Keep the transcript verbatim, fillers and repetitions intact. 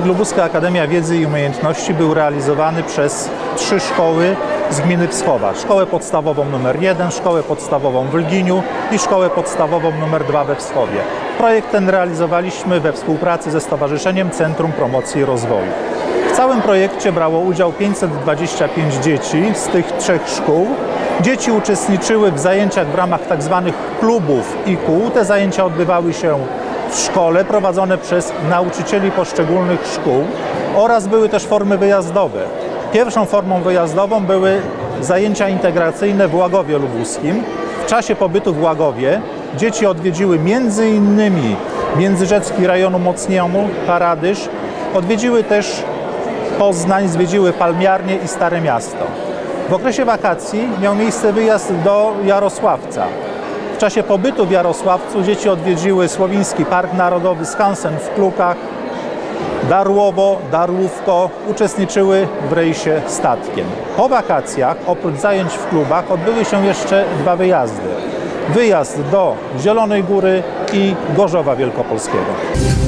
Lubuska Akademia Wiedzy i Umiejętności był realizowany przez trzy szkoły z gminy Wschowa. Szkołę podstawową numer jeden, szkołę podstawową w Lginiu i szkołę podstawową numer dwa we Wschowie. Projekt ten realizowaliśmy we współpracy ze Stowarzyszeniem Centrum Promocji i Rozwoju. W całym projekcie brało udział pięćset dwadzieścia pięć dzieci z tych trzech szkół. Dzieci uczestniczyły w zajęciach w ramach tzw. klubów i kół. Te zajęcia odbywały się w szkole, prowadzone przez nauczycieli poszczególnych szkół oraz były też formy wyjazdowe. Pierwszą formą wyjazdową były zajęcia integracyjne w Łagowie Lubuskim. W czasie pobytu w Łagowie dzieci odwiedziły między innymi Międzyrzecki rejon umocniony, Paradyż. Odwiedziły też Poznań, zwiedziły Palmiarnię i Stare Miasto. W okresie wakacji miał miejsce wyjazd do Jarosławca. W czasie pobytu w Jarosławcu dzieci odwiedziły Słowiński Park Narodowy, skansen w Klukach, Darłowo, Darłówko, uczestniczyły w rejsie statkiem. Po wakacjach, oprócz zajęć w klubach, odbyły się jeszcze dwa wyjazdy. Wyjazd do Zielonej Góry i Gorzowa Wielkopolskiego.